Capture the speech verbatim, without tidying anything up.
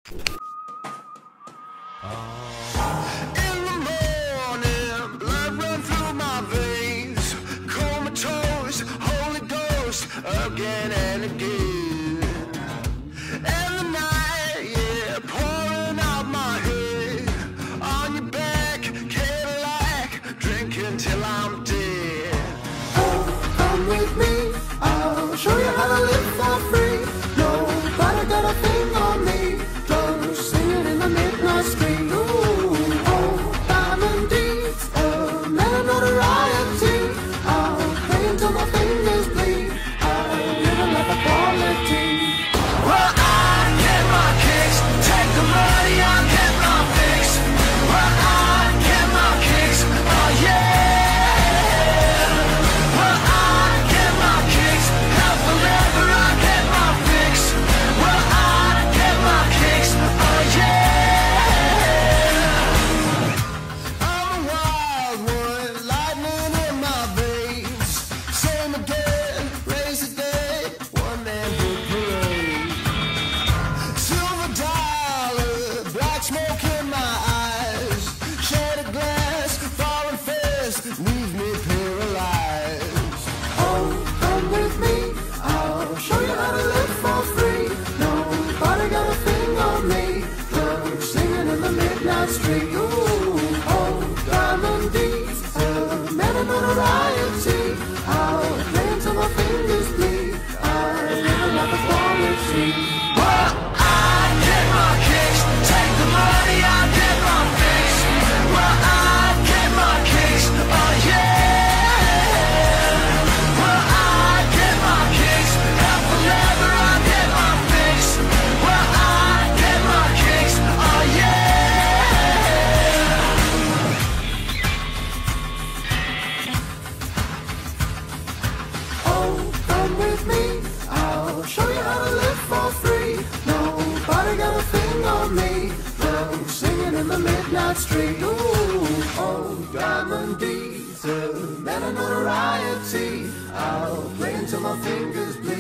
In the morning, blood run through my veins, comatose, Holy Ghost, again and again. And the night, yeah, pouring out my head, on your back, Cadillac, drinking till I'm dead. Oh, come with me, I'll show you how to live for free. Nobody got a thing on me, just singing in the midnight street. Ooh, oh, diamond deeds, a man on a riot. I'll play until my fingers bleed. I'll live a life of quality. Well, I get my kicks, take the money, I get my fix. Well, I get my kicks, oh yeah. Well, I get my kicks, help whenever I get my fix. Well, I get my kicks, oh yeah. I'm a wild one, lightning in my veins. Same again, raise the dead, one man who parade. Silver dollar, black smoke in my eyes. Shattered glass, falling fast, leave me paralyzed. Oh, come with me, I'll show you how to live for free. Nobody got a thing on me, just singing in the midnight street. Ooh, oh, diamond deeds, a man in notoriety. I'll play until my fingers bleed. I'll live a life of quality. Well, I get my kicks, take the money, I get my fix. Well, I get my kicks, oh yeah. Well, I get my kicks, help whenever I get my fix. Well, I get my kicks, oh yeah. Oh, come with me, I'll show you how to live for free. Nobody got a thing on me, just singing in the midnight street. Ooh, oh, diamond deeds, a man of notoriety. I'll play until my fingers bleed.